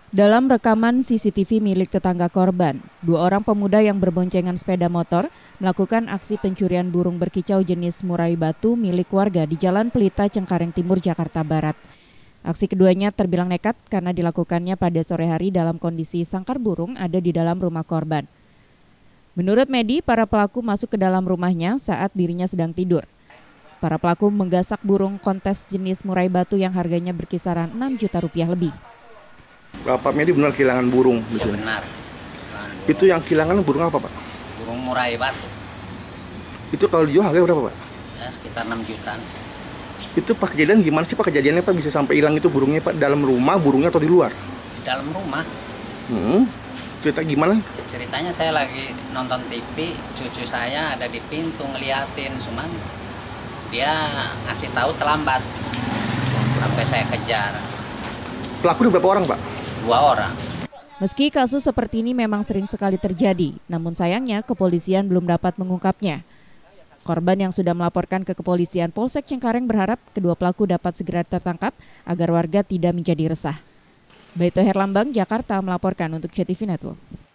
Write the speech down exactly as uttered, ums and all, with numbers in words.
Dalam rekaman C C T V milik tetangga korban, dua orang pemuda yang berboncengan sepeda motor melakukan aksi pencurian burung berkicau jenis murai batu milik warga di Jalan Pelita, Cengkareng Timur, Jakarta Barat. Aksi keduanya terbilang nekat karena dilakukannya pada sore hari dalam kondisi sangkar burung ada di dalam rumah korban. Menurut Medi, para pelaku masuk ke dalam rumahnya saat dirinya sedang tidur. Para pelaku menggasak burung kontes jenis murai batu yang harganya berkisaran enam juta rupiah lebih. Bapak Medi benar kehilangan burung di sini? Ya, benar. Burung. Itu yang kehilangan burung apa, Pak? Burung murai batu. Itu kalau dijual harganya berapa, Pak? Ya, sekitar enam jutaan. Itu Pak kejadian gimana sih Pak kejadiannya Pak bisa sampai hilang itu burungnya Pak? Dalam rumah burungnya atau di luar? Di dalam rumah. Hmm. Cerita gimana? Ya, ceritanya saya lagi nonton T V, cucu saya ada di pintu ngeliatin, cuman dia ngasih tahu terlambat. Sampai saya kejar. Pelaku ada berapa orang, Pak? Dua orang. Meski kasus seperti ini memang sering sekali terjadi, namun sayangnya kepolisian belum dapat mengungkapnya. Korban yang sudah melaporkan ke kepolisian Polsek Cengkareng berharap kedua pelaku dapat segera tertangkap agar warga tidak menjadi resah. Baito Herlambang, Jakarta melaporkan untuk C T V Network.